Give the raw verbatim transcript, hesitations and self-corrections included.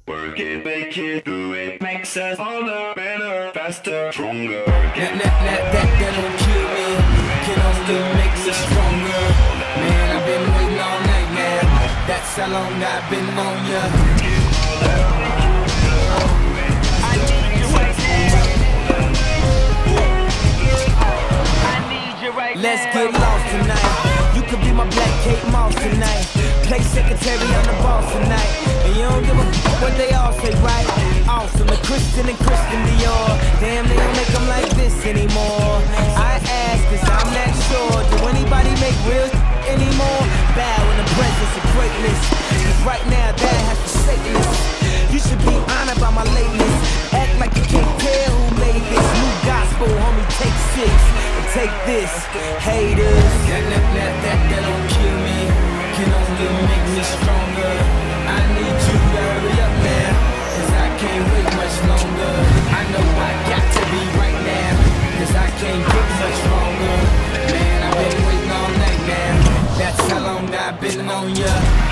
Work it, make it, do it, makes us harder, better, faster, stronger. That, that, that, that, that don't kill me, can only make us stronger. Man, I've been waiting all night now, that's how long I've been on ya. I need you right now. I need you right now. Let's get lost tonight. You could be my black Kate Moss tonight. Play secretary on the boss tonight. And you don't give a f what they all say, right? Awesome, the Christian and Christian Dior. Damn, they don't make them like this anymore. I ask, cause I'm not sure. Do anybody make real anymore? Bow in the presence of greatness. Cause right now, that has to Satanist. You should be honored by my lateness. Act like you can't tell who made this. New gospel, homie, take six. And take this, haters. That, that, that, that, that don't kill me. Can only make me stronger. I need you to hurry up now, cause I can't wait much longer. I know I got to be right now, cause I can't get much longer. Man, I've been waiting all night now, that's how long I've been on ya.